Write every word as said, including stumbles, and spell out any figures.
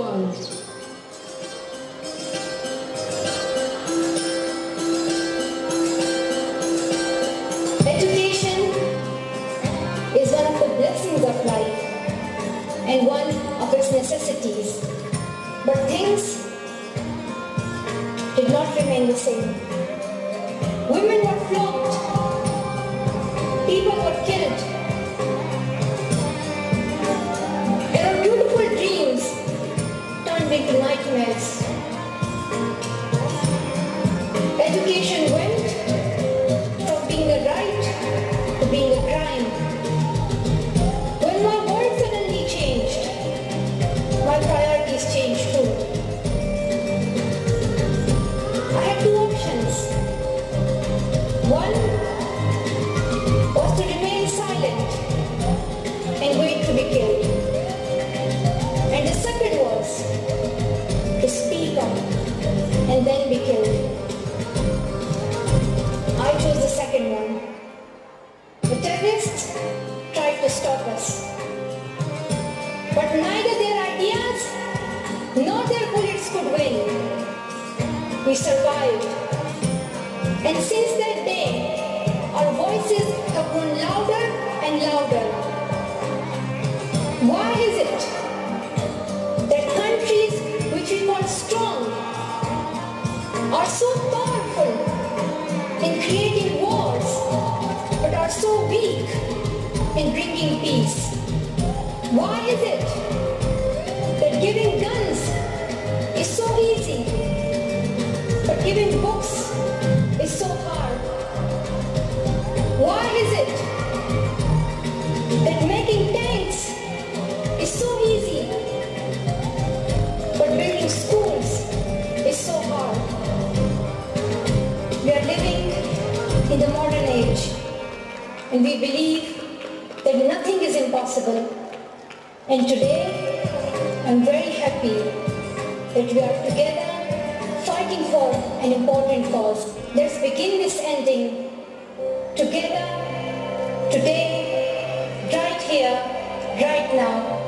world. Education is one of the blessings of life and one of its necessities. But things did not remain the same. Women were flogged. People were killed. And our beautiful dreams turned into nightmares. Education went from being a right to being a crime. When my world suddenly changed, my priorities changed too. I had two options. One was to remain silent and wait to be killed. And the second was to speak up and then be killed. I chose the second one. The terrorists tried to stop us. But neither their ideas nor their bullets could win. We survived. And since that day, our voices have grown louder and louder. Why is it that countries which we call strong are so powerful in creating wars, but are so weak in bringing peace? Why is it that giving guns is so easy, but giving books is so hard? Why is it that making tanks is so easy, but building schools is so hard? We are living in the modern age, and we believe that nothing is impossible. And today, I'm very happy that we are together fighting for an important cause. Let's begin this ending together, today, right here, right now.